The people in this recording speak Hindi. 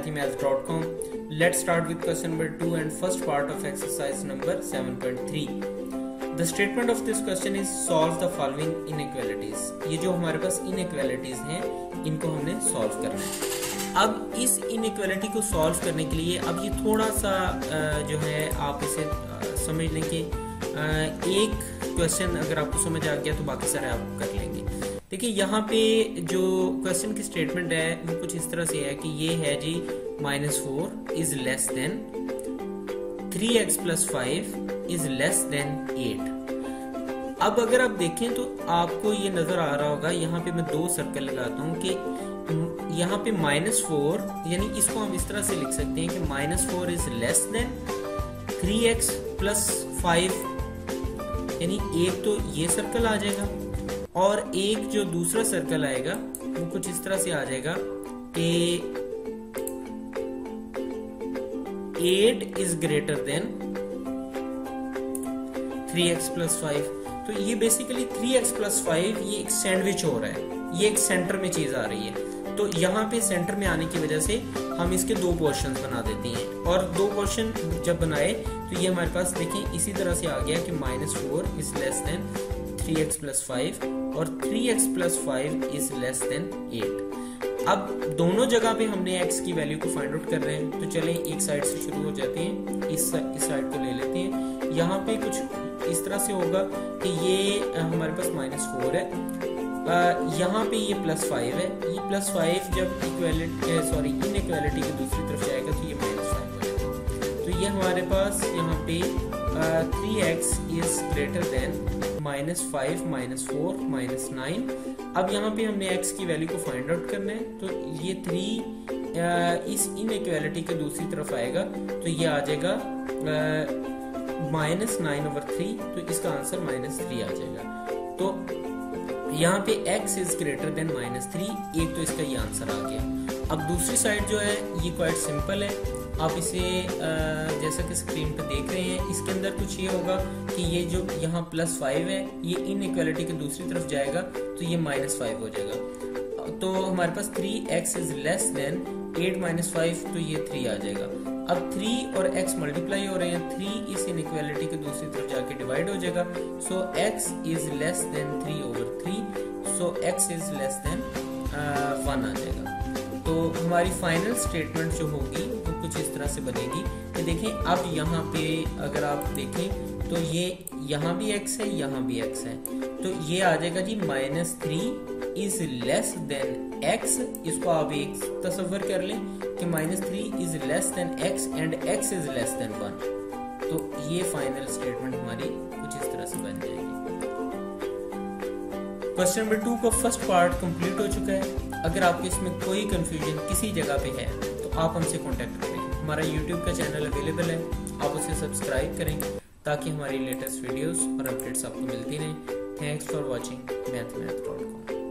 mathhimath.com. Let's start with question number 2 and first part of exercise number 7.3. The statement of this question is solve the following inequalities. ये जो हमारे पास inequalities हैं इनको हमने solve करना है। अब इस inequality को solve करने के लिए अब ये थोड़ा सा जो है आप इसे समझ लें कि एक क्वेश्चन अगर आपको समझ आ गया तो बाकी सारे आप कर लेंगे। देखिए यहाँ पे जो क्वेश्चन की स्टेटमेंट है वो कुछ इस तरह से है कि ये है जी -4 is less than 3x + 5 is less than 8। अब अगर आप देखें तो आपको ये नजर आ रहा होगा, यहाँ पे मैं 2 सर्कल लगाता हूँ कि यहाँ पे -4 यानी इसको हम इस तरह से लिख सकते हैं कि -4 इज लेस देन 3x + 5, यानी एक तो ये सर्कल आ जाएगा और एक जो दूसरा सर्कल आएगा वो कुछ इस तरह से आ जाएगा कि 8 इज ग्रेटर देन 3x + 5। तो ये बेसिकली 3x + 5 ये एक सैंडविच हो रहा है, ये एक सेंटर में चीज आ रही है। तो यहाँ पे सेंटर में आने की वजह से हम इसके 2 पोर्शंस बना देते हैं और 2 पोर्शन जब बनाए तो ये हमारे पास देखें इसी तरह से आ गया कि -4 इज लेस देन 3x + 5 और 3x + 5 इज लेस देन 8। अब दोनों जगह पे हमने x की वैल्यू को फाइंड आउट कर रहे हैं, तो चलें एक साइड से शुरू हो जाते हैं, इस साइड को ले लेते हैं। यहाँ पे कुछ इस तरह से होगा कि ये हमारे पास -4 है, यहाँ पे ये +5 है। ये +5 जब इनइक्वालिटी की दूसरी तरफ जाएगा तो ये -5 हो जाएगा। तो ये हमारे पास यहाँ पे 3x इज ग्रेटर देन -5 -4 -9। अब यहाँ पे हमने x की वैल्यू को फाइंड आउट करना है, तो ये 3 इस इनइक्वालिटी के दूसरी तरफ आएगा तो ये आ जाएगा -9/3, तो इसका आंसर -3 आ जाएगा। तो यहाँ पे x इज ग्रेटर देन -3, एक तो इसका ये आंसर आ गया। अब दूसरी साइड जो है ये क्वाइट सिंपल है, आप इसे जैसा कि स्क्रीन पे देख रहे हैं इसके अंदर कुछ ये होगा कि ये जो यहाँ +5 है ये इनइक्वालिटी की दूसरी तरफ जाएगा तो ये -5 हो जाएगा। तो हमारे पास 3x इज लेस देन 8 - 5, तो ये 3 आ जाएगा। अब 3 और x मल्टीप्लाई हो रहे हैं, 3 इस इनइक्वालिटी की दूसरी तरफ जाके डिवाइड हो जाएगा। So x is less than 3/3, so x is less than 1 आ जाएगा। तो हमारी फाइनल स्टेटमेंट जो होगी वो कुछ इस तरह से बनेगी कि देखें अब यहाँ पे अगर आप देखें तो ये यहाँ भी x है, यहाँ भी x है, तो ये आ जाएगा जी -3 इज लेस देन x। इसको आप एक तसव्वुर कर लें कि -3 is less than x and x is less than 1। तो ये फाइनल स्टेटमेंट हमारी कुछ इस तरह से बन जाएगी। क्वेश्चन नंबर 2 का फर्स्ट पार्ट कंप्लीट हो चुका है। अगर आपको इसमें कोई कंफ्यूजन किसी जगह पे है तो आप हमसे कांटेक्ट करें। हमारा YouTube का चैनल अवेलेबल है, आप उसे सब्सक्राइब करें ताकि हमारी लेटेस्ट वीडियोस और अपडेट्स आपको मिलती रहें। Thanks for watching mathhimath.com।